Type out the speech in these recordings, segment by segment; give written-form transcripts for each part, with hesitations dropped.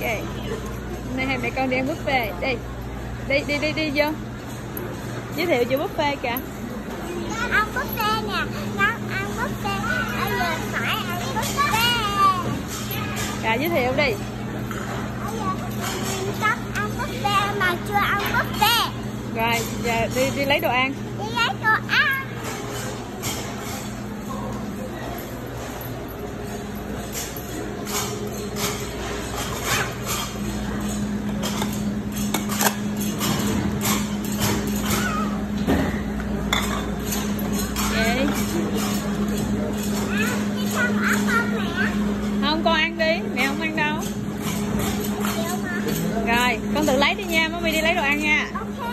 Hôm nay hai mẹ con đi ăn buffet. Đi vô. Giới thiệu chỗ buffet kìa. Ăn buffet nè, con ăn buffet. Bây giờ phải ăn buffet. Rồi giới thiệu đi. Bây giờ con ăn buffet mà chưa ăn buffet. Rồi giờ đi lấy đồ ăn. Đi lấy đồ ăn. Không, con ăn đi, mẹ không ăn đâu. Rồi, con tự lấy đi nha, mami đi lấy đồ ăn nha.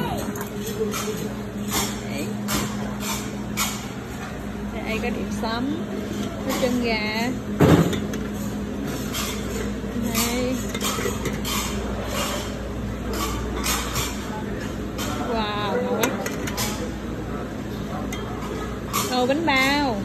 Đây có điểm sắm, có chân gà. Đây. Wow, ngon quá. Tô bánh bao.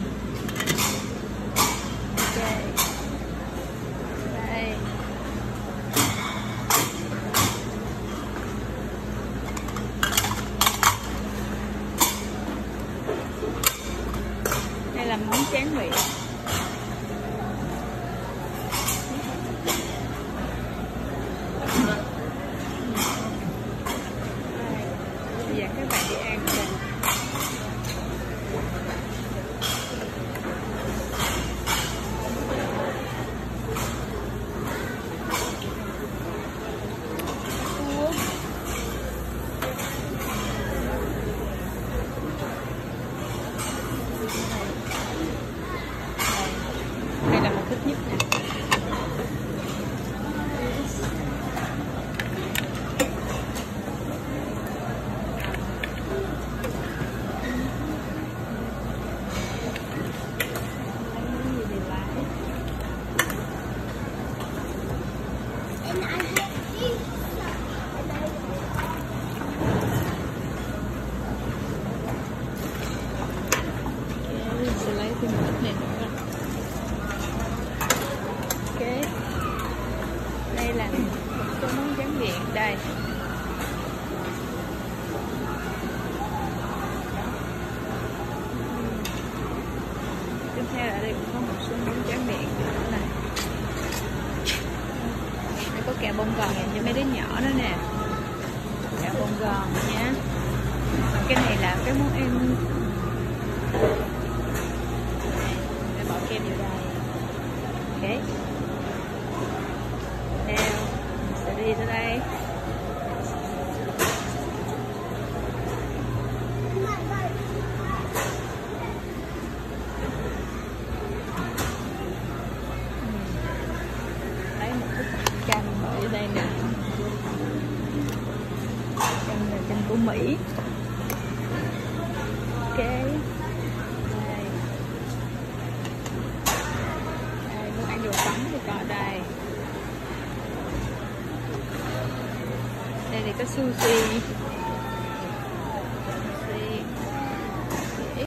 Đây là món tráng miệng. Bây giờ các bạn đi ăn kìa. Đây là một thích nhất nè. Sẽ lấy thêm một ít này nữa. Ok, đây là một số món tráng miệng đây. Tiếp theo ở đây cũng có một số món tráng miệng nữa này. Đây có kẹo bông gòn dành cho mấy đứa nhỏ đó nè, kẹo bông gòn nhé. Còn cái này là cái món em để bỏ kem vào đây. Ok, theo mình sẽ đi tới đây. Lấy một cái canh bỏ ở đây nè. Canh là canh của Mỹ. Ok, đây muốn ăn đồ sống thì có đây. Đây thì có sushi.